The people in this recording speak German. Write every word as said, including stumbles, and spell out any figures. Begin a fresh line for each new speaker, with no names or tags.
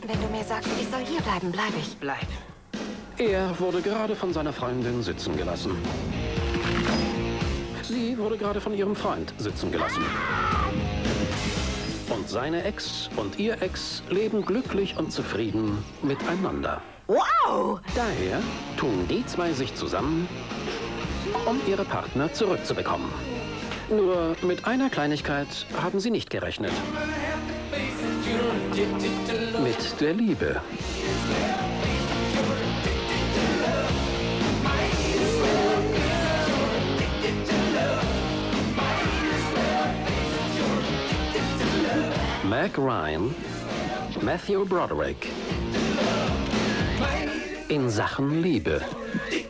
Wenn du mir sagst, ich soll hier bleiben, bleibe ich.
Bleib.
Er wurde gerade von seiner Freundin sitzen gelassen. Sie wurde gerade von ihrem Freund sitzen gelassen. Und seine Ex und ihr Ex leben glücklich und zufrieden miteinander.
Wow!
Daher tun die zwei sich zusammen, um ihre Partner zurückzubekommen. Nur mit einer Kleinigkeit haben sie nicht gerechnet. Mit der Liebe. Meg Ryan, Matthew Broderick. In Sachen Liebe.